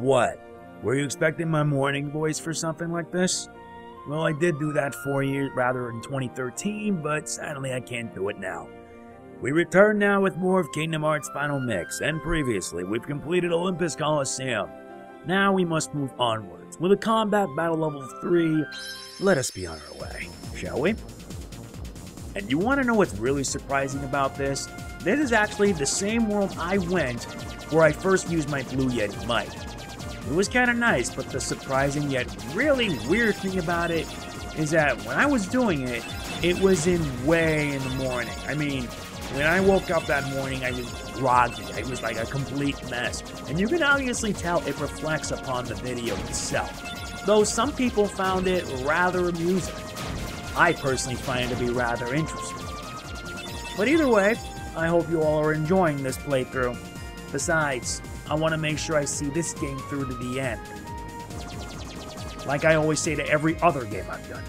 what? Were you expecting my morning voice for something like this? Well, I did do that 4 years, rather in 2013, but sadly I can't do it now. We return now with more of Kingdom Hearts Final Mix, and previously we've completed Olympus Coliseum. Now we must move onwards. With a combat battle level 3, let us be on our way, shall we? And you want to know what's really surprising about this? This is actually the same world I went where I first used my Blue Yeti mic. It was kind of nice, but the surprising yet really weird thing about it is that when I was doing it, it was way in the morning. I mean, when I woke up that morning, I was groggy. I was like a complete mess. And you can obviously tell it reflects upon the video itself. Though some people found it rather amusing. I personally find it to be rather interesting. But either way, I hope you all are enjoying this playthrough. Besides, I want to make sure I see this game through to the end. Like I always say to every other game I've done.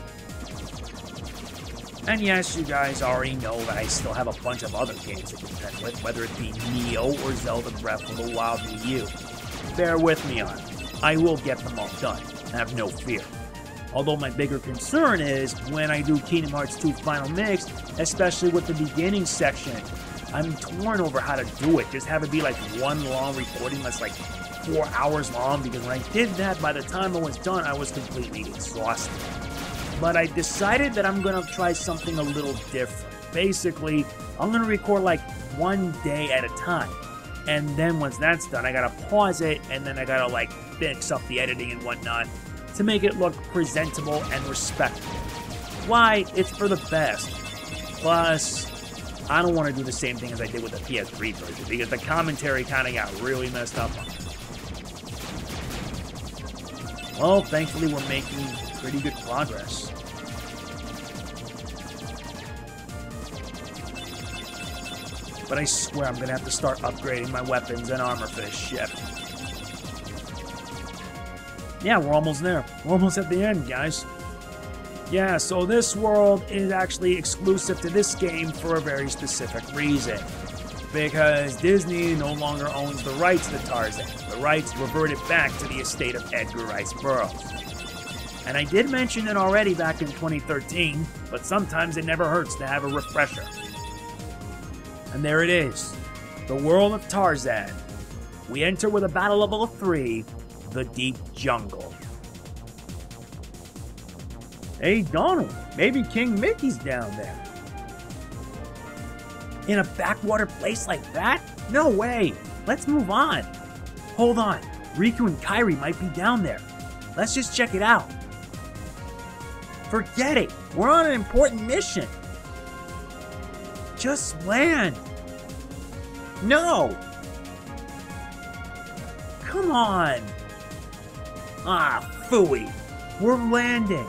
And yes, you guys already know that I still have a bunch of other games to contend with, whether it be Neo or Zelda Breath of the Wild Wii U. Bear with me on it. I will get them all done, have no fear. Although my bigger concern is when I do Kingdom Hearts 2 Final Mix, especially with the beginning section, I'm torn over how to do it. Just have it be like one long recording that's like 4 hours long, because when I did that, by the time I was done, I was completely exhausted. But I decided that I'm going to try something a little different. Basically, I'm going to record like one day at a time. And then once that's done, I got to pause it, and then I got to like fix up the editing and whatnot to make it look presentable and respectful. Why? It's for the best. Plus, I don't want to do the same thing as I did with the PS3 version, because the commentary kind of got really messed up on it. Well, thankfully we're making pretty good progress. But I swear I'm going to have to start upgrading my weapons and armor for this ship. Yeah, we're almost there. We're almost at the end, guys. Yeah, so this world is actually exclusive to this game for a very specific reason. Because Disney no longer owns the rights to Tarzan. The rights reverted back to the estate of Edgar Rice Burroughs. And I did mention it already back in 2013, but sometimes it never hurts to have a refresher. And there it is, the world of Tarzan. We enter with a battle level of 3, the Deep Jungle. Hey Donald, maybe King Mickey's down there. In a backwater place like that? No way! Let's move on. Hold on, Riku and Kairi might be down there. Let's just check it out. Forget it! We're on an important mission! Just land! No! Come on! Ah, phooey! We're landing!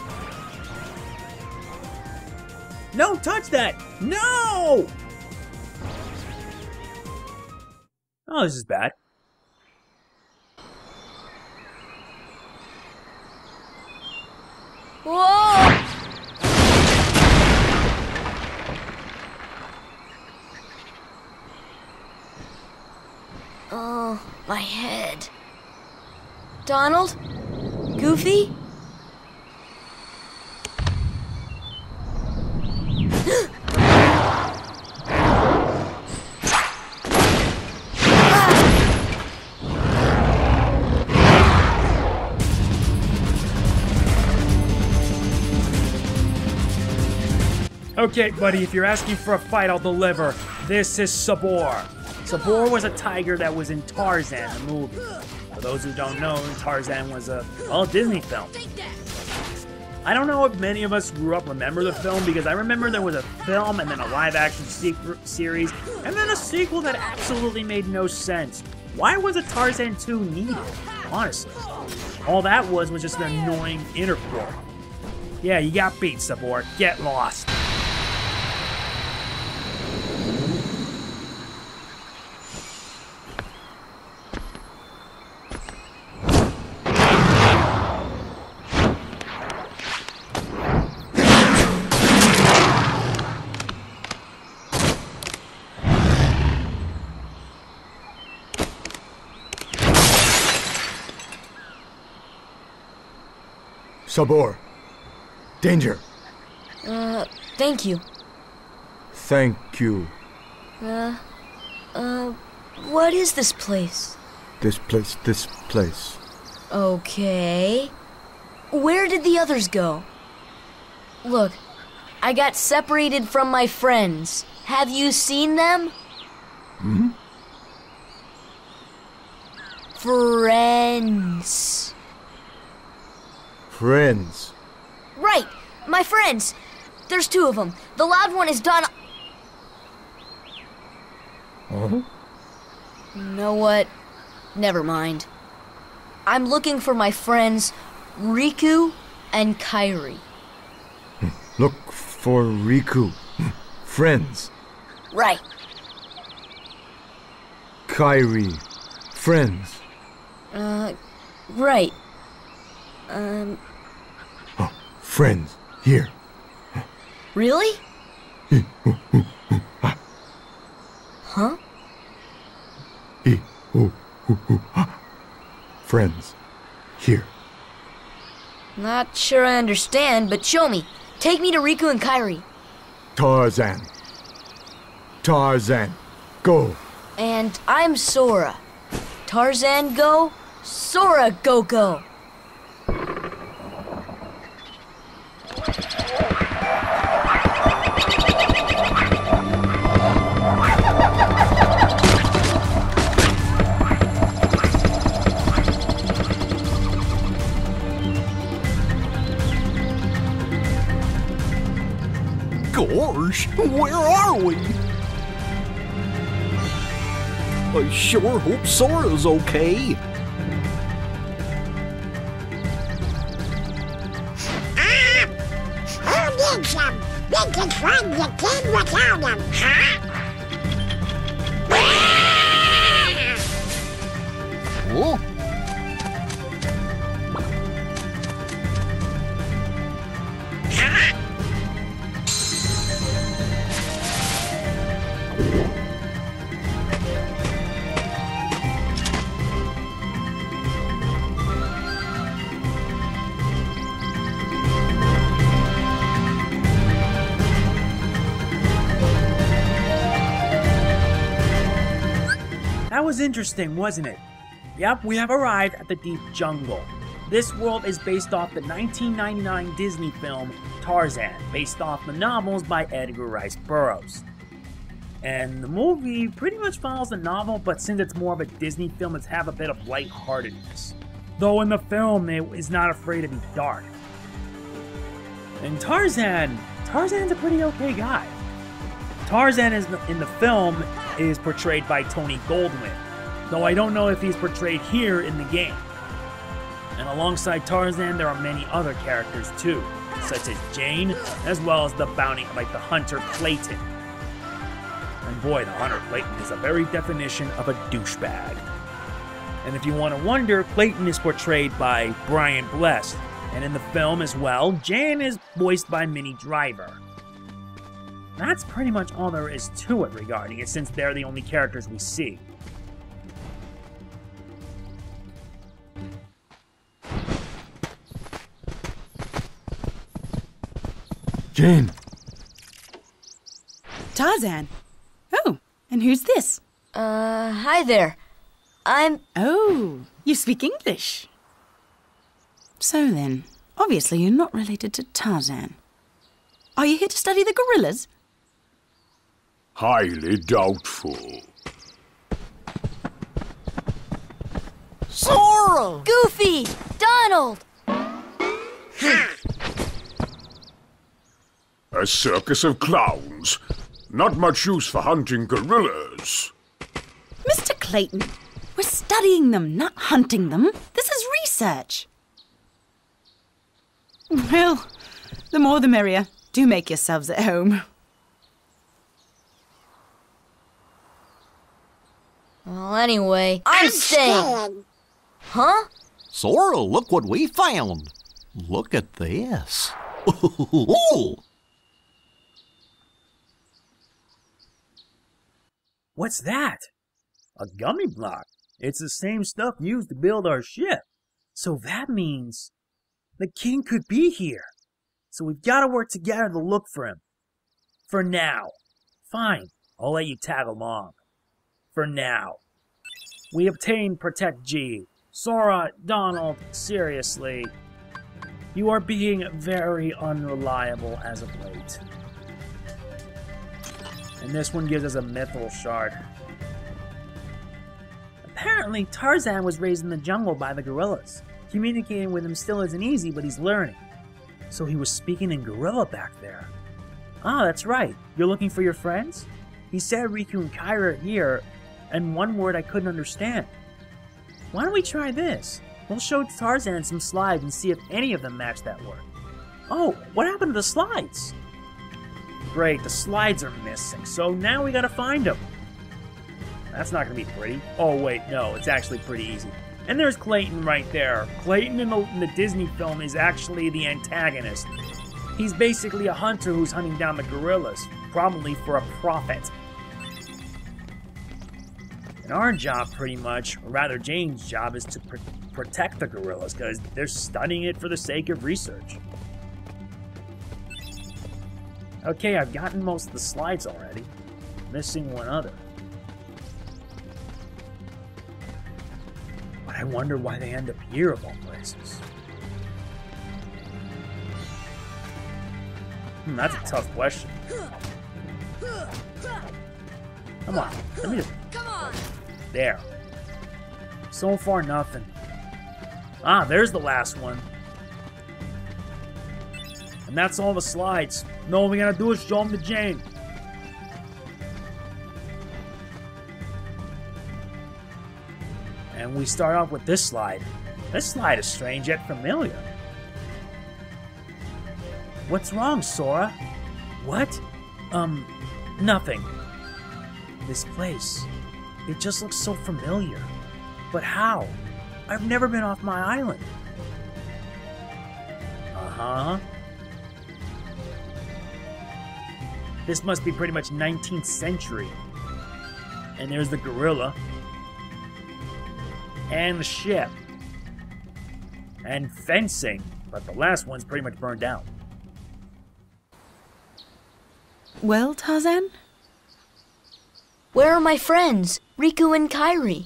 No, touch that! No! Oh, this is bad. Whoa! Oh, my head. Donald? Goofy? Okay, buddy, if you're asking for a fight, I'll deliver. This is Sabor. Sabor was a tiger that was in Tarzan, the movie. For those who don't know, Tarzan was a, well, Disney film. I don't know if many of us grew up remember the film, because I remember there was a film and then a live-action series, and then a sequel that absolutely made no sense. Why was a Tarzan 2 needed, honestly? All that was just an annoying interport. Yeah, you got beat, Sabor. Get lost. Sabor. Danger. Thank you. Thank you. What is this place? This place. Okay. Where did the others go? Look, I got separated from my friends. Have you seen them? Hmm? Friends. Friends. Right, my friends. There's two of them. The loud one is Don. Huh? You know what? Never mind. I'm looking for my friends Riku and Kairi. Look for Riku. Friends. Right. Kairi. Friends. Right. Oh, friends. Here. Really? Huh? Friends. Here. Not sure I understand, but show me. Take me to Riku and Kairi. Tarzan. Tarzan. Go. And I'm Sora. Tarzan go, Sora go. Gosh, where are we? I sure hope Sora's okay. Who needs them? We can find the kid without them, huh? Oh? That was interesting, wasn't it? Yep, we have arrived at the deep jungle. This world is based off the 1999 Disney film Tarzan, based off the novels by Edgar Rice Burroughs. And the movie pretty much follows the novel, but since it's more of a Disney film, it's have a bit of lightheartedness. Though in the film, it is not afraid to be dark. And Tarzan's a pretty okay guy. Tarzan in the film is portrayed by Tony Goldwyn, though I don't know if he's portrayed here in the game. And alongside Tarzan, there are many other characters too, such as Jane, as well as the hunter Clayton. And boy, the hunter Clayton is a very definition of a douchebag. And if you want to wonder, Clayton is portrayed by Brian Blessed, and in the film as well, Jane is voiced by Minnie Driver. That's pretty much all there is to it regarding it, since they're the only characters we see. Jane. Tarzan. Oh, and who's this? Hi there. Oh, you speak English. So then, obviously you're not related to Tarzan. Are you here to study the gorillas? Highly doubtful. Sora! Goofy! Donald! A circus of clowns. Not much use for hunting gorillas. Mr. Clayton, we're studying them, not hunting them. This is research. Well, the more the merrier. Do make yourselves at home. Well, anyway, I'm staying. Huh? Sora, look what we found. Look at this. What's that? A gummy block. It's the same stuff used to build our ship. So that means The king could be here. So we've got to work together to look for him. For now. Fine, I'll let you tag along. For now. We obtain Protect G. Sora, Donald, seriously. You are being very unreliable as of late. And this one gives us a mithril shard. Apparently, Tarzan was raised in the jungle by the gorillas. Communicating with him still isn't easy, but he's learning. So he was speaking in gorilla back there. Ah, that's right. You're looking for your friends? He said Riku and Kyra are here, and one word I couldn't understand. Why don't we try this? We'll show Tarzan some slides and see if any of them match that word. Oh, what happened to the slides? Great, the slides are missing, so now we gotta find them. That's not gonna be pretty. Oh wait, no, it's actually pretty easy. And there's Clayton right there. Clayton in the Disney film is actually the antagonist. He's basically a hunter who's hunting down the gorillas, probably for a profit. And our job, pretty much, or rather Jane's job, is to protect the gorillas, because they're studying it for the sake of research. Okay, I've gotten most of the slides already. Missing one other. But I wonder why they end up here of all places. That's a tough question. Come on, let me just... Come on! There. So far, nothing. Ah, there's the last one. And that's all the slides. No, all we gotta do is show them to Jane. And we start off with this slide. This slide is strange yet familiar. What's wrong, Sora? What? Nothing. This place. It just looks so familiar. But how? I've never been off my island. Uh-huh. This must be pretty much 19th century. And there's the gorilla. And the ship. And fencing. But the last one's pretty much burned out. Well, Tarzan? Where are my friends, Riku and Kairi?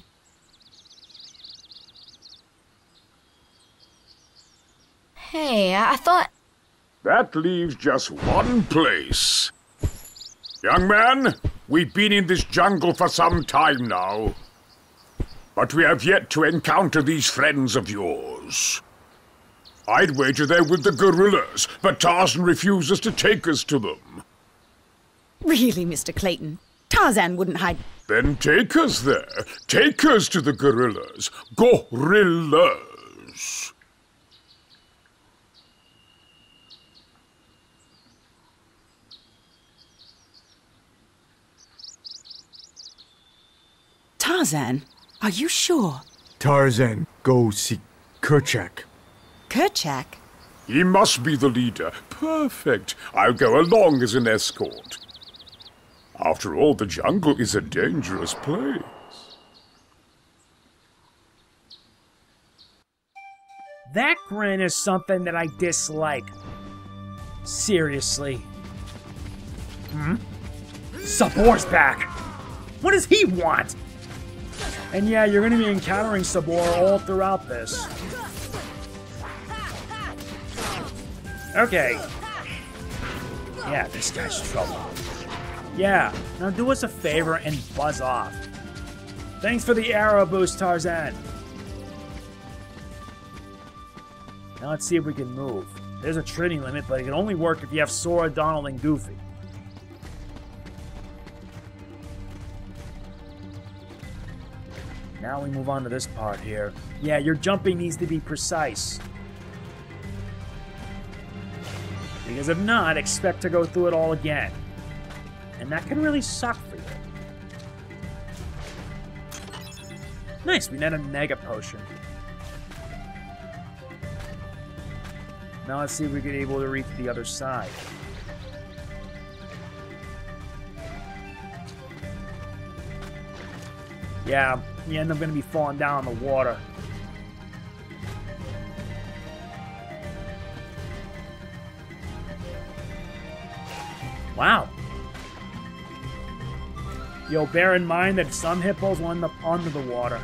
Hey, I thought... That leaves just one place. Young man, we've been in this jungle for some time now. But we have yet to encounter these friends of yours. I'd wager they're with the gorillas, but Tarzan refuses to take us to them. Really, Mr. Clayton? Tarzan wouldn't hide... Then take us there. Take us to the gorillas. Gorillas. Tarzan, are you sure? Tarzan, go see Kerchak. Kerchak? He must be the leader. Perfect. I'll go along as an escort. After all, the jungle is a dangerous place. That grin is something that I dislike. Seriously. Sabor's back! What does he want? And yeah, you're gonna be encountering Sabor all throughout this. Okay. Yeah, this guy's trouble. Yeah, now do us a favor and buzz off. Thanks for the arrow boost, Tarzan. Now let's see if we can move. There's a training limit, but it can only work if you have Sora, Donald, and Goofy. Now we move on to this part here. Yeah, your jumping needs to be precise. Because if not, expect to go through it all again. And that can really suck for you. Nice, we net a Mega Potion. Now let's see if we get able to reach the other side. Yeah, you end up going to be falling down in the water. Wow. Yo, bear in mind that some hippos will end up under the water.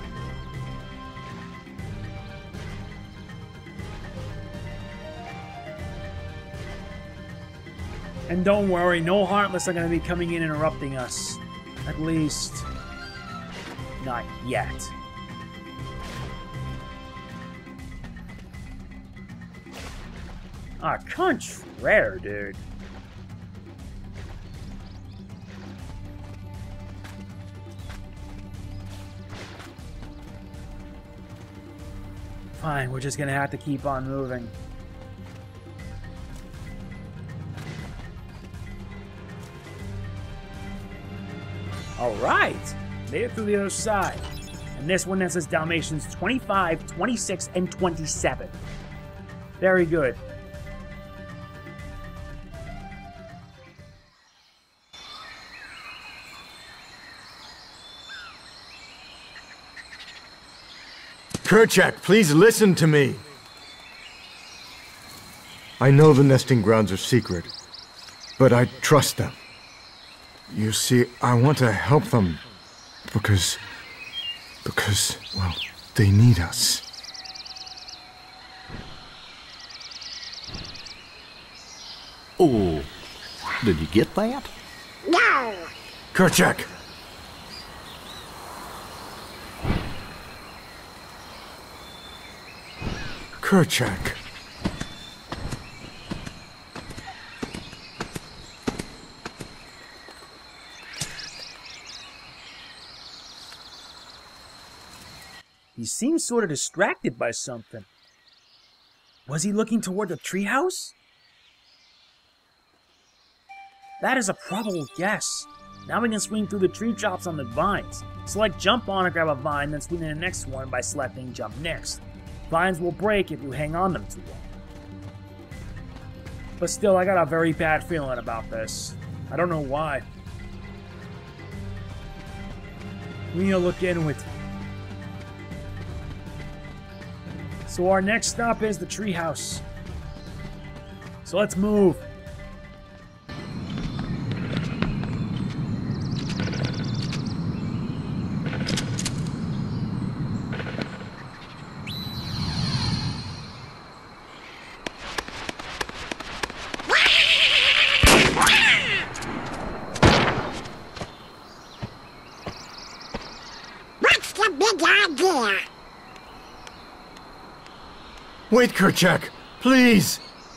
And don't worry, no Heartless are going to be coming in and interrupting us. At least, not yet. Ah, contraire, dude. Fine, we're just gonna have to keep on moving. Alright! Made it through the other side. And this one that says Dalmatians 25, 26, and 27. Very good. Kerchak, please listen to me. I know the nesting grounds are secret, but I trust them. You see, I want to help them because, well, they need us. Oh, did you get that? No. Kerchak! Kerchak. He seems sort of distracted by something. Was he looking toward the treehouse? That is a probable guess. Now we can swing through the tree tops on the vines. Select jump on or grab a vine, then swing to the next one by selecting jump next. Vines will break if you hang on them too long. But still, I got a very bad feeling about this. I don't know why. We need to look into it. So our next stop is the treehouse. So let's move. What's the big idea? Wait, Kerchak, please!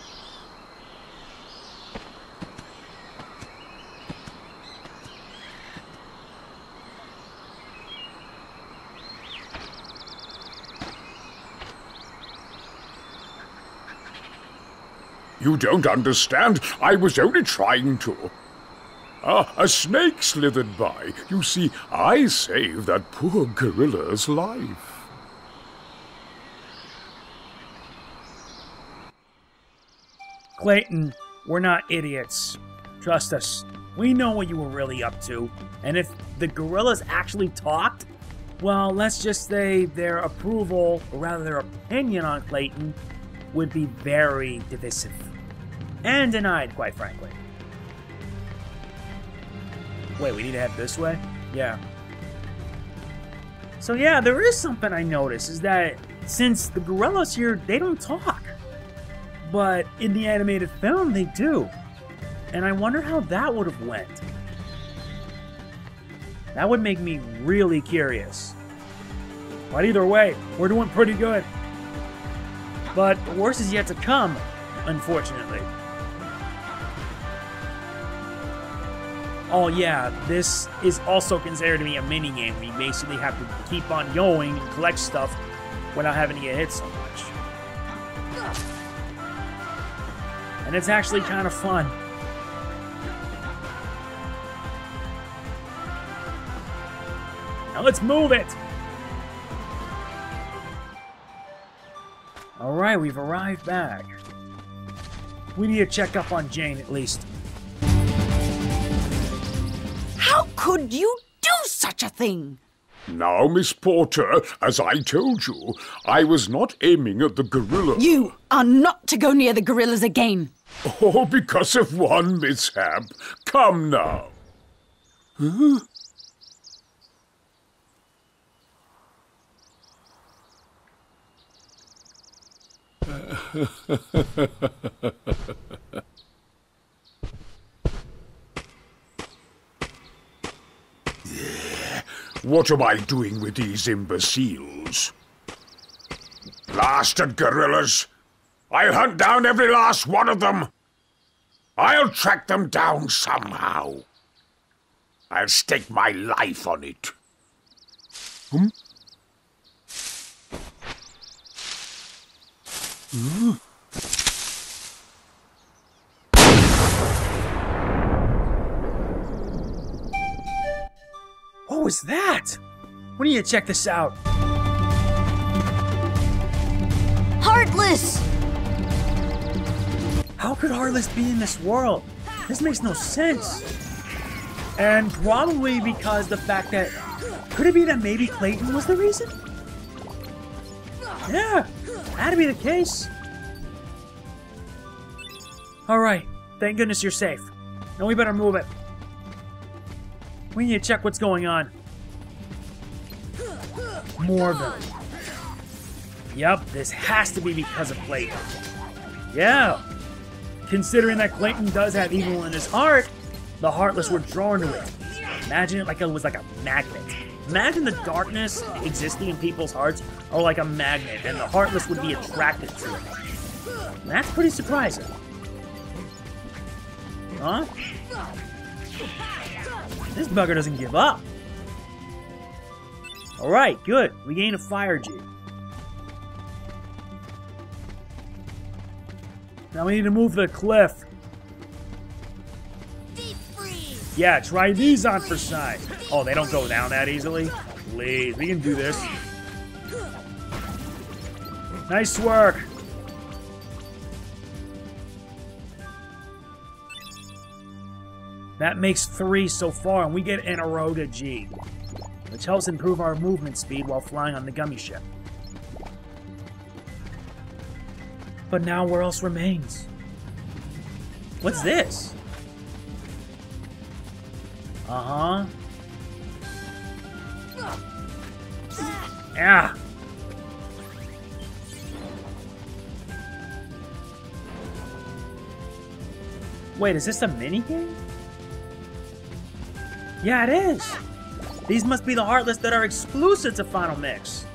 You don't understand. I was only trying to. Ah, a snake slithered by. You see, I saved that poor gorilla's life. Clayton, we're not idiots. Trust us. We know what you were really up to. And if the gorillas actually talked, well, let's just say their approval, or rather their opinion on Clayton, would be very divisive. And denied, quite frankly. Wait, we need to head this way? Yeah. So yeah, there is something I noticed, is that since the gorillas here, they don't talk. But in the animated film, they do. And I wonder how that would have went. That would make me really curious. But either way, we're doing pretty good. But the worst is yet to come, unfortunately. Oh yeah, this is also considered to be a mini-game. We basically have to keep on going and collect stuff without having to get hit so much. And it's actually kind of fun. Now let's move it! Alright, we've arrived back. We need to check up on Jane at least. How could you do such a thing? Now, Miss Porter, as I told you, I was not aiming at the gorilla. You are not to go near the gorillas again. All because of one mishap. Come now. Huh? What am I doing with these imbeciles? Blasted gorillas! I'll hunt down every last one of them! I'll track them down somehow. I'll stake my life on it. Hmm? What was that? We need to check this out. Heartless! How could Heartless be in this world? This makes no sense. And probably because the fact that... Could it be that maybe Clayton was the reason? Yeah, had to be the case. Alright, thank goodness you're safe. Now we better move it. We need to check what's going on. More of them. Yep, this has to be because of Clayton. Yeah. Considering that Clayton does have evil in his heart, the Heartless were drawn to it. Imagine it like it was like a magnet. Imagine the darkness existing in people's hearts are like a magnet, and the Heartless would be attracted to it. That's pretty surprising. Huh? This bugger doesn't give up. Alright, good. We gained a fire G. Now we need to move the cliff. Deep freeze. Yeah, try these on for size. Oh, they don't go down that easily? Please, we can do this. Nice work. That makes 3 so far, and we get an eroded G, which helps improve our movement speed while flying on the gummy ship. But now where else remains? What's this? Uh-huh. Yeah. Wait, is this a minigame? Yeah, it is. These must be the Heartless that are exclusive to Final Mix.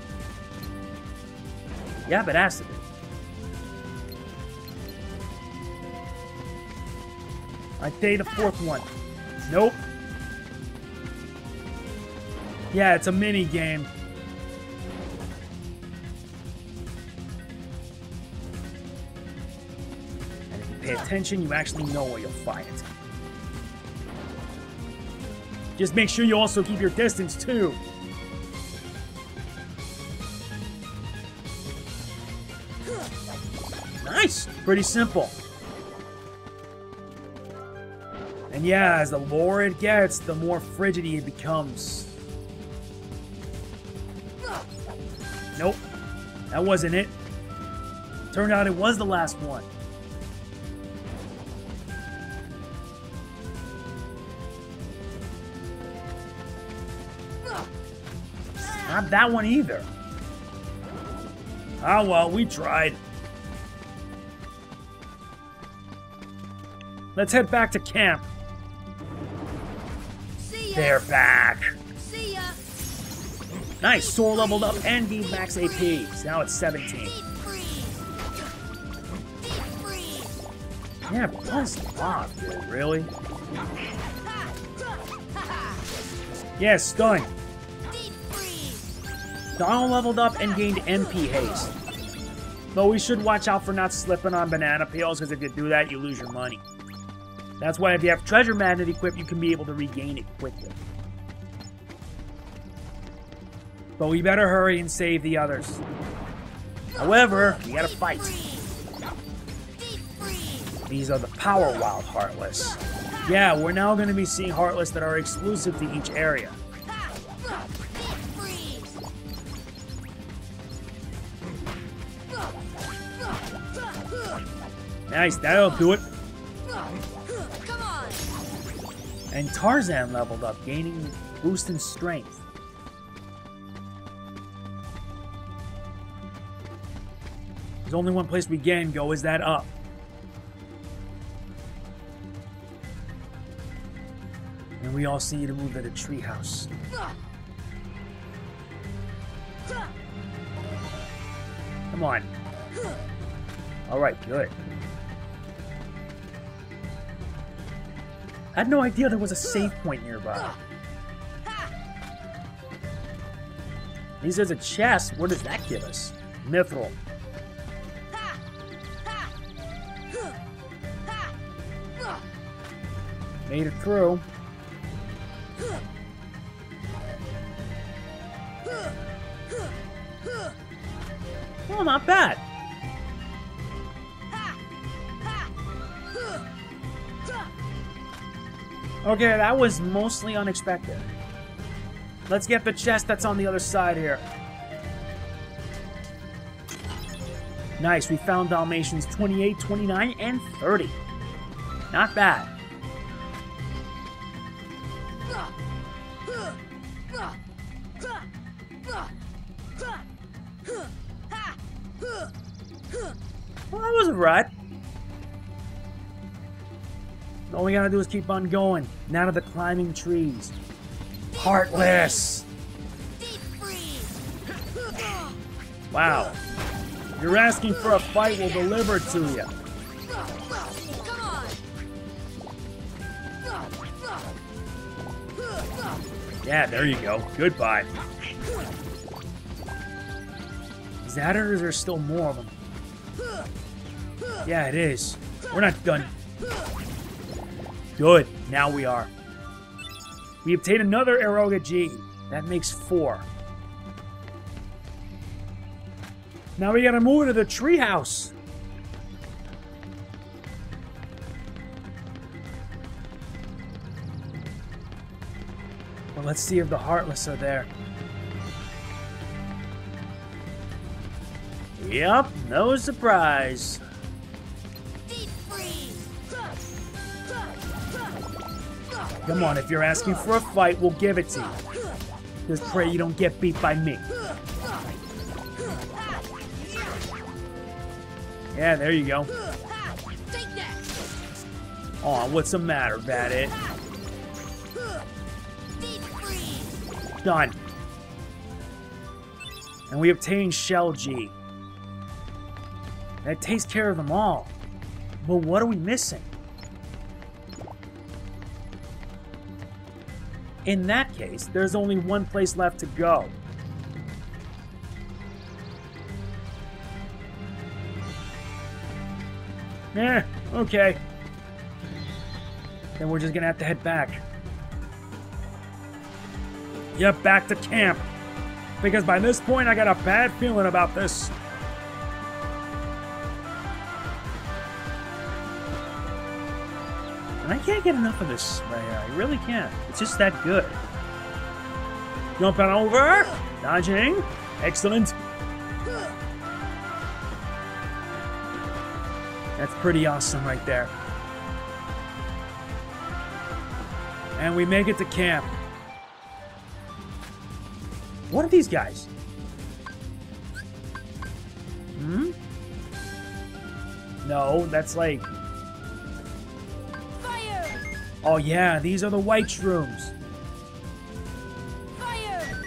Yeah, but it has to be. I'd say the 4th one. Nope. Yeah, it's a mini game. And if you pay attention, you actually know where you'll find it. Just make sure you also keep your distance, too. Nice! Pretty simple. And yeah, as the lower it gets, the more frigidity it becomes. Nope. That wasn't it. Turned out it was the last one. Not that one either. Ah, well, we tried. Let's head back to camp. See ya. They're back. See ya. Nice, Sora leveled up and gained max AP. So now it's 17. Deep freeze. Deep freeze. Yeah, buzz off, dude. Really? Yeah, stun. Deep freeze. Donald leveled up and gained MP haste. Though we should watch out for not slipping on banana peels, because if you do that, you lose your money. That's why if you have Treasure Magnet equipped, you can be able to regain it quickly. But we better hurry and save the others. However, we gotta fight. These are the Power Wild Heartless. Yeah, we're now going to be seeing Heartless that are exclusive to each area. Nice, that'll do it. Come on. And Tarzan leveled up, gaining boost in strength. There's only one place we can go, is that up. And we all see you to move to the treehouse. Come on. Alright, good. I had no idea there was a save point nearby. He says a chest. What does that give us? Mithril. Made it through. Oh, not bad. Okay, that was mostly unexpected. Let's get the chest that's on the other side here. Nice, we found Dalmatians 28, 29, and 30. Not bad. Well, that wasn't right. All we gotta do is keep on going. Now to the climbing trees. Heartless! Wow. You're asking for a fight, we'll deliver it to you. Yeah, there you go. Goodbye. Is that it, or is there still more of them? Yeah, it is. We're not done. Good. Now we are. We obtain another Eroga G. That makes 4. Now we gotta move to the treehouse. Well, let's see if the Heartless are there. Yep, no surprise. Come on, if you're asking for a fight, we'll give it to you. Just pray you don't get beat by me. Yeah, there you go. Aw, what's the matter, Bandit? Done. And we obtain Shell G. That takes care of them all. But what are we missing? In that case, there's only one place left to go. Okay. Then we're just gonna have to head back. Yep, back to camp. Because by this point, I got a bad feeling about this. And I can't get enough of this right here. I really can't. It's just that good. Jumping over. Dodging. Excellent. That's pretty awesome right there. And we make it to camp. What are these guys? Hmm? No, that's like... Fire! Oh yeah, these are the white shrooms. Fire!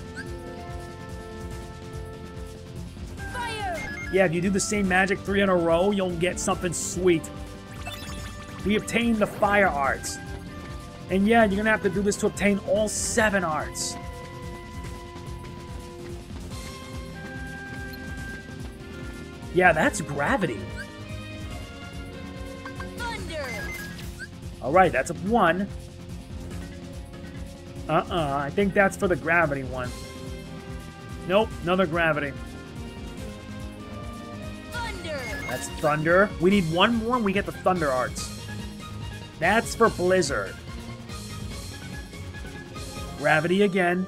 Fire! Yeah, if you do the same magic 3 in a row, you'll get something sweet. We obtain the fire arts. And yeah, you're gonna have to do this to obtain all 7 arts. Yeah, that's gravity. Thunder! Alright, that's a 1. I think that's for the gravity one. Nope, another gravity. Thunder! That's thunder. We need one more and we get the thunder arts. That's for blizzard. Gravity again.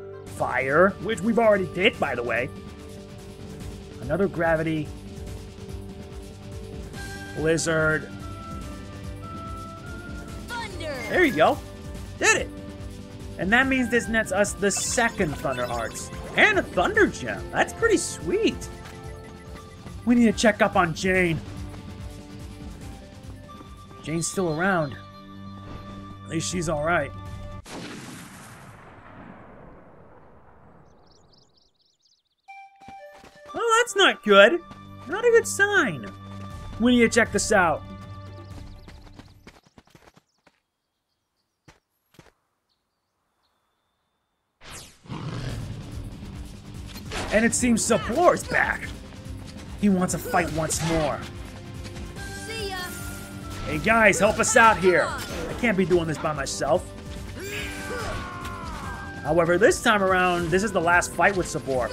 Fire, which we've already did, by the way. Another gravity. Blizzard. Thunder! There you go. Did it. And that means this nets us the second Thunder Hearts. And a Thunder Gem. That's pretty sweet. We need to check up on Jane. Jane's still around. At least she's alright. Oh, that's not good. Not a good sign. We need to check this out. And it seems Sabor is back. He wants to fight once more. See ya! Hey guys, help us out here. I can't be doing this by myself. However, this time around, this is the last fight with Sabor.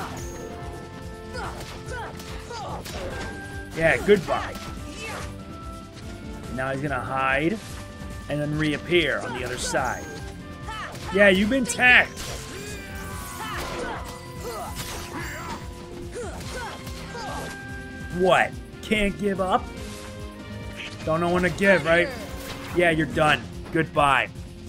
Yeah, goodbye. Now he's gonna hide and then reappear on the other side. Yeah, you've been tagged. What? Can't give up? Don't know when to give, right? Yeah, you're done. Goodbye.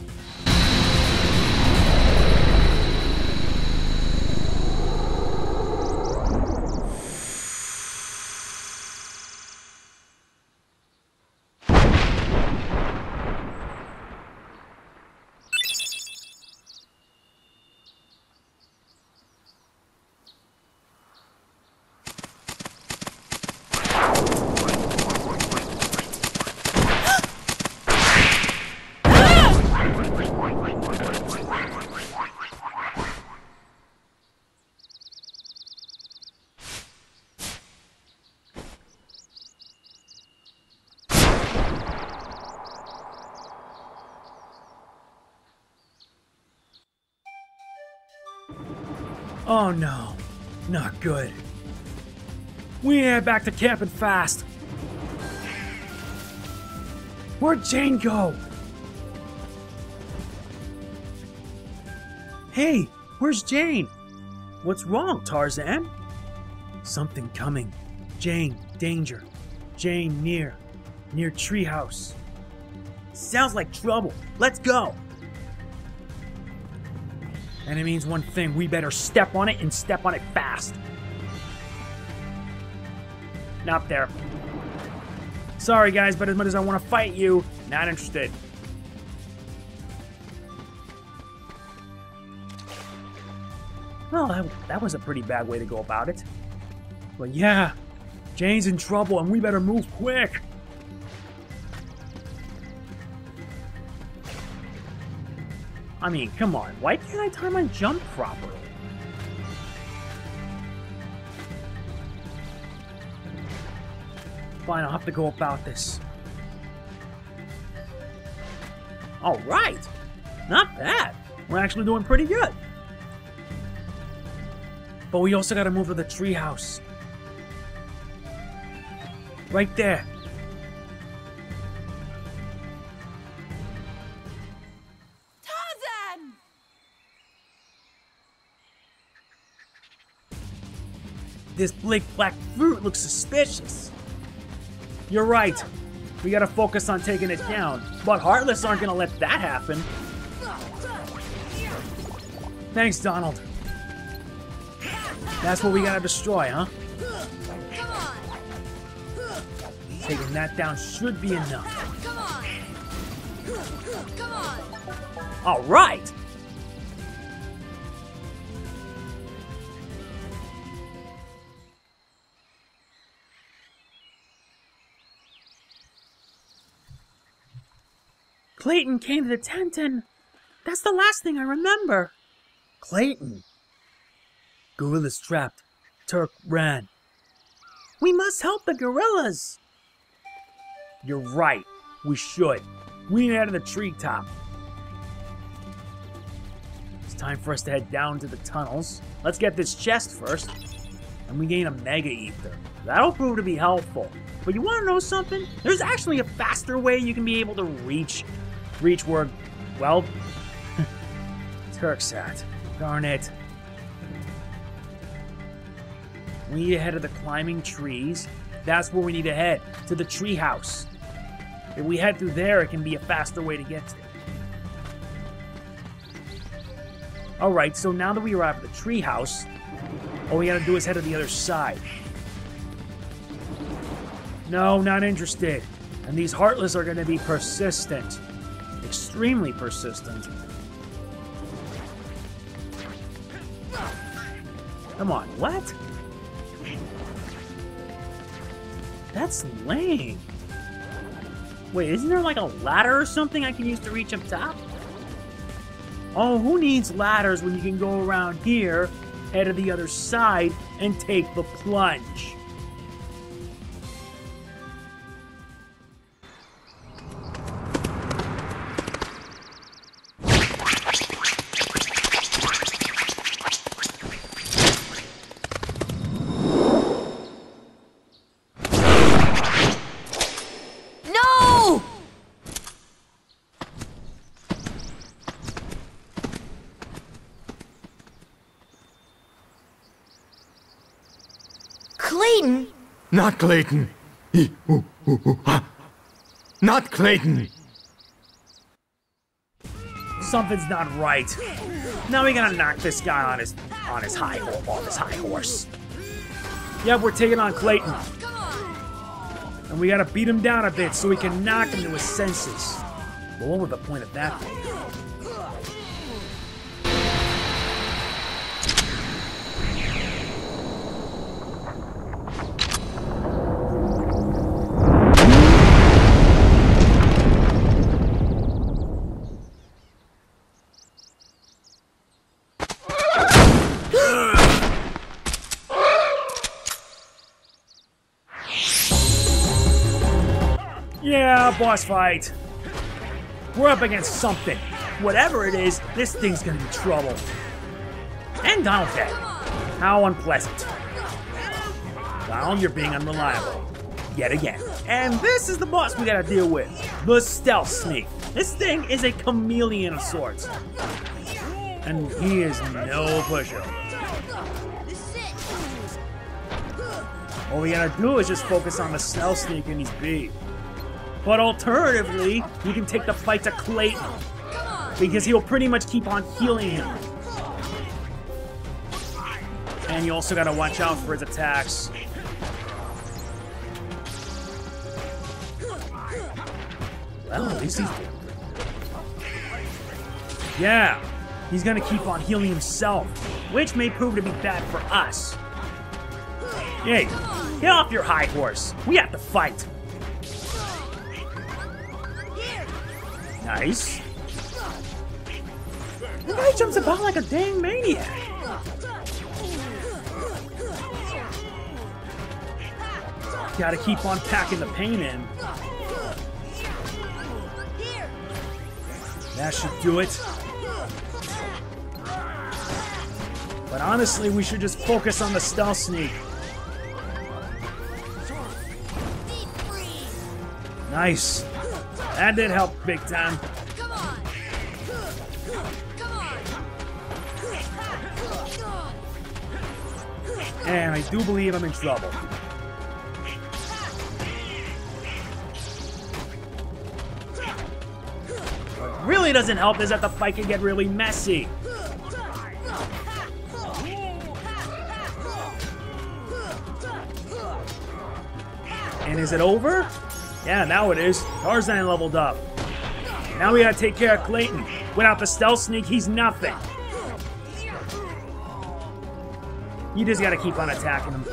Oh no, not good. We need to head back to camp and fast. Where'd Jane go? Hey, where's Jane? What's wrong, Tarzan? Something coming. Jane, danger. Jane, near treehouse. Sounds like trouble. Let's go. And it means one thing, we better step on it and step on it fast. Not there. Sorry guys, but as much as I want to fight you, not interested. Well, that was a pretty bad way to go about it. But yeah, Jane's in trouble and we better move quick. I mean, come on, why can't I time my jump properly? Fine, I'll have to go about this. Alright! Not bad. We're actually doing pretty good. But we also gotta move to the treehouse. Right there. Tarzan! This big black fruit looks suspicious. You're right. We gotta focus on taking it down. But Heartless aren't gonna let that happen. Thanks, Donald. That's what we gotta destroy, huh? Taking that down should be enough. All right. Clayton came to the tent and that's the last thing I remember. Clayton. Gorillas trapped. Turk ran. We must help the gorillas. You're right. We should. We need out of the treetop. It's time for us to head down to the tunnels. Let's get this chest first. And we gain a Mega Ether. That'll prove to be helpful. But you want to know something? There's actually a faster way you can be able to reach where, well, Turk's at. Darn it. We need to head to the climbing trees, That's where we need to head, to the treehouse. If we head through there, it can be a faster way to get to. Alright, so now that we arrive at the treehouse, all we gotta do is head to the other side. No, not interested. And these Heartless are gonna be persistent. Extremely persistent. Come on, what? That's lame. Wait, isn't there like a ladder or something I can use to reach up top? Oh, who needs ladders when you can go around here, head to the other side, and take the plunge? Clayton? Not Clayton. Not Clayton. Something's not right. Now we gotta knock this guy on his high horse. Yep, we're taking on Clayton. And we gotta beat him down a bit so we can knock him to his senses. But what would the point of that be? Yeah, boss fight. We're up against something. Whatever it is, this thing's gonna be trouble. And Donald dead. How unpleasant. Well, you're being unreliable. Yet again. And this is the boss we gotta deal with. The Stealth Sneak. This thing is a chameleon of sorts. And he is no pushover. All we gotta do is just focus on the Stealth Sneak and he's beat. But alternatively, you can take the fight to Clayton, because he'll pretty much keep on healing him. And you also gotta watch out for his attacks. Well, at least he's... Yeah, he's gonna keep on healing himself, which may prove to be bad for us. Hey, get off your high horse. We have to fight. Nice. The guy jumps about like a dang maniac. Gotta keep on packing the pain in. That should do it. But honestly, we should just focus on the Stealth Sneak. Nice. That did help big time. And I do believe I'm in trouble. What really doesn't help is that the fight can get really messy. And is it over? Yeah, now it is. Tarzan leveled up. Now we gotta take care of Clayton. Without the Stealth Sneak, he's nothing. You just gotta keep on attacking him.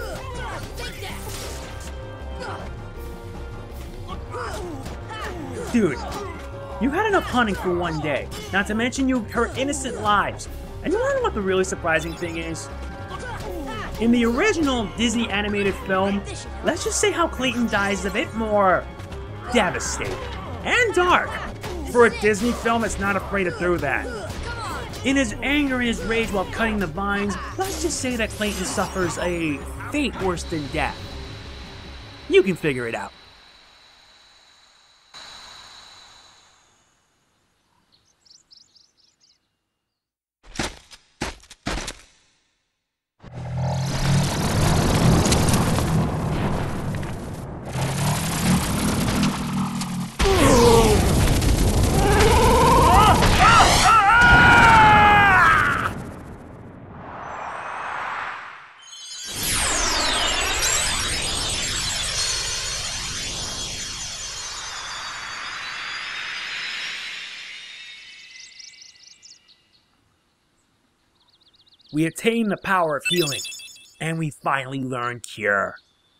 Dude, you had enough hunting for one day. Not to mention you hurt innocent lives. And you wanna know what the really surprising thing is? In the original Disney animated film, let's just say how Clayton dies a bit more devastating and dark. For a Disney film, it's not afraid to do that. In his anger and his rage while cutting the vines, let's just say that Clayton suffers a fate worse than death. You can figure it out. We attain the power of healing, and we finally learn Cure.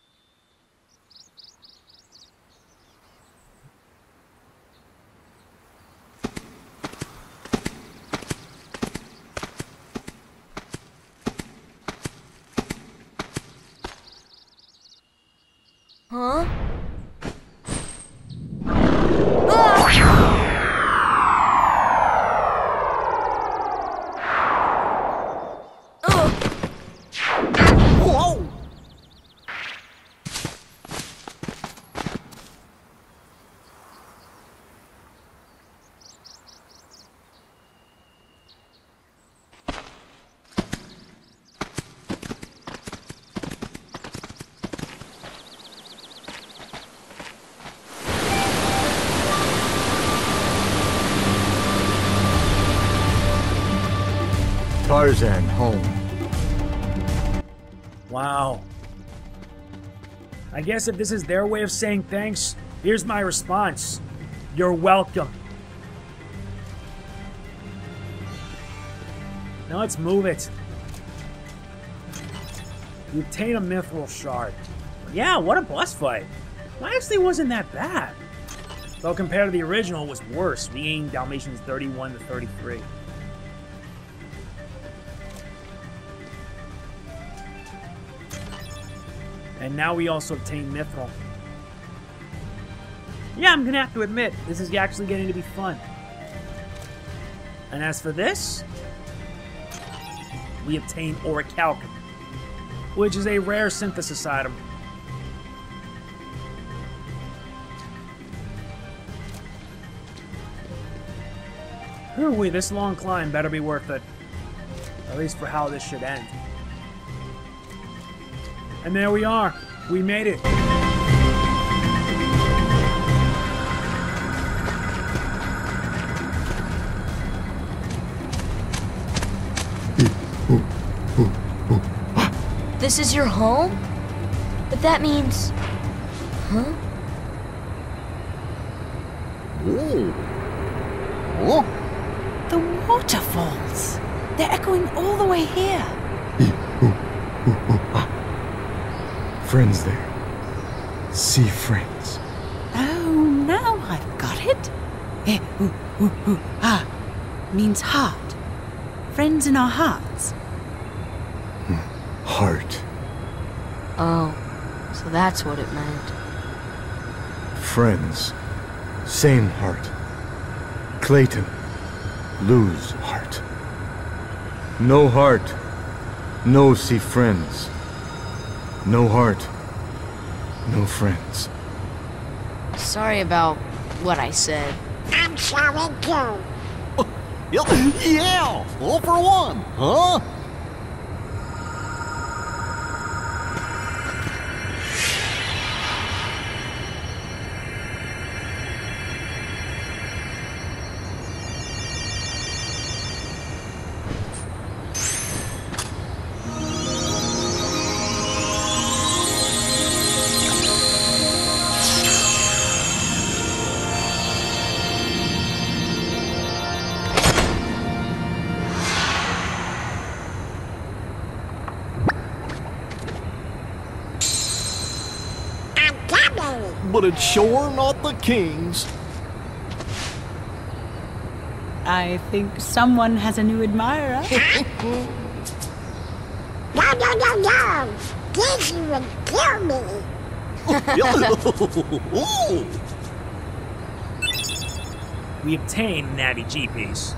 Huh? Whoa! Tarzan home. Wow. I guess if this is their way of saying thanks, here's my response. You're welcome. Now let's move it. We obtain a mithril shard. Yeah, what a boss fight. Mine actually wasn't that bad. Though compared to the original, it was worse. We gained Dalmatians 31 to 33. And now we also obtain mithril. Yeah, I'm gonna have to admit, this is actually getting to be fun. And as for this, we obtain orichalcum, which is a rare synthesis item. Whew, this long climb better be worth it. At least for how this should end. And there we are. We made it. This is your home? But that means... Huh? Ooh. Oh. The waterfalls. They're echoing all the way here. Friends there. Sea friends. Oh, now I've got it. Means heart. Friends in our hearts. Heart. Oh, so that's what it meant. Friends. Same heart. Clayton. Lose heart. No heart. No see friends. No heart. No friends. Sorry about what I said. I'm sorry too. Yeah, all for one, huh? But it's sure not the king's. I think someone has a new admirer. No. Daisy would kill me. We obtain Natty G-Piece.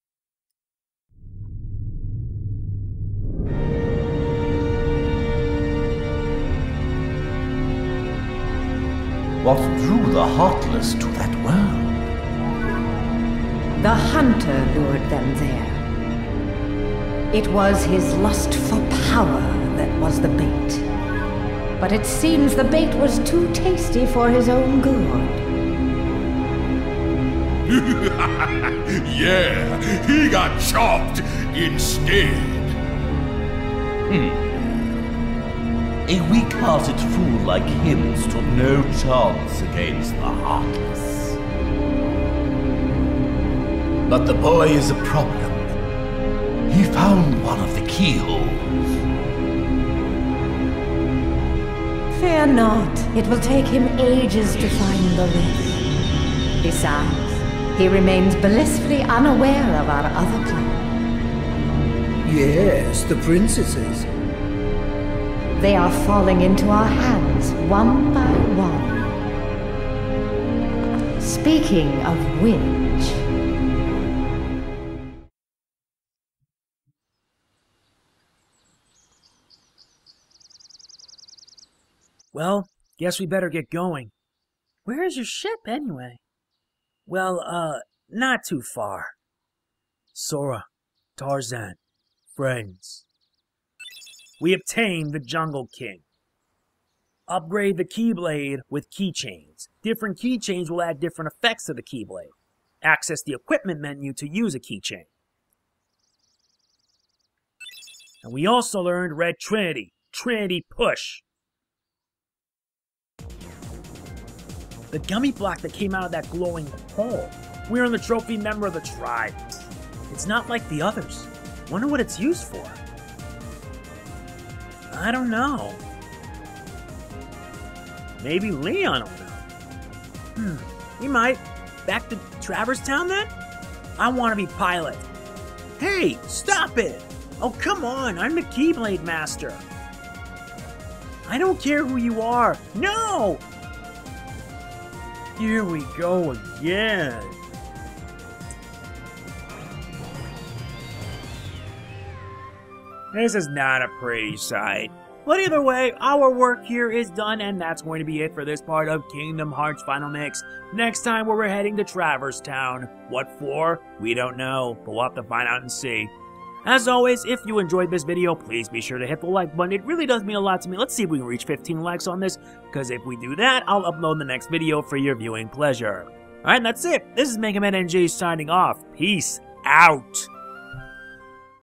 What drew the Heartless to that world? The hunter lured them there. It was his lust for power that was the bait. But it seems the bait was too tasty for his own good. Yeah, he got chopped instead. A weak-hearted fool like him stood no chance against the Heartless. But the boy is a problem. He found one of the keyholes. Fear not. It will take him ages to find the rift. Besides, he remains blissfully unaware of our other plan. Yes, the princesses. They are falling into our hands, one by one. Speaking of which... Well, guess we better get going. Where is your ship, anyway? Well, not too far. Sora, Tarzan, friends. We obtained the Jungle King. Upgrade the Keyblade with keychains. Different keychains will add different effects to the Keyblade. Access the equipment menu to use a keychain. And we also learned Red Trinity, Trinity Push. The gummy block that came out of that glowing hole. We earned the trophy member of the tribe. It's not like the others. Wonder what it's used for. I don't know. Maybe Leon will know. He might. Back to Traverse Town then? I want to be pilot. Hey, stop it! Oh, come on, I'm the Keyblade Master. I don't care who you are. No! Here we go again. This is not a pretty sight. But either way, our work here is done, and that's going to be it for this part of Kingdom Hearts Final Mix. Next time, we're heading to Traverse Town. What for? We don't know, but we'll have to find out and see. As always, if you enjoyed this video, please be sure to hit the like button. It really does mean a lot to me. Let's see if we can reach 15 likes on this, because if we do that, I'll upload the next video for your viewing pleasure. Alright, that's it. This is Mega Man NG signing off. Peace out.